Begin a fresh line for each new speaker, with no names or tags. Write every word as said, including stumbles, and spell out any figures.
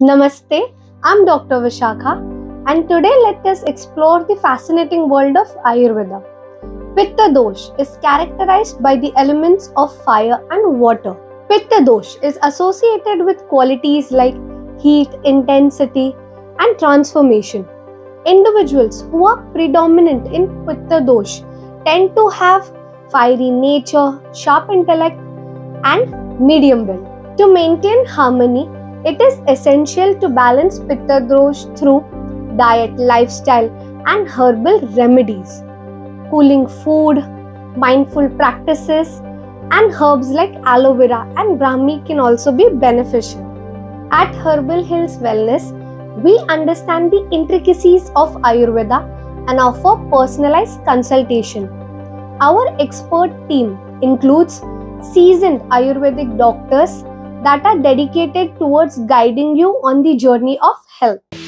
Namaste, I'm Doctor Vishakha, and today let us explore the fascinating world of Ayurveda. Pitta dosh is characterized by the elements of fire and water. Pitta dosh is associated with qualities like heat, intensity, and transformation. Individuals who are predominant in Pitta dosh tend to have fiery nature, sharp intellect, and medium will. To maintain harmony, it is essential to balance Pitta dosh through diet, lifestyle, and herbal remedies. Cooling food, mindful practices, and herbs like aloe vera and Brahmi can also be beneficial. At Herbal Hills Wellness, we understand the intricacies of Ayurveda and offer personalized consultation. Our expert team includes seasoned Ayurvedic doctors that are dedicated towards guiding you on the journey of health.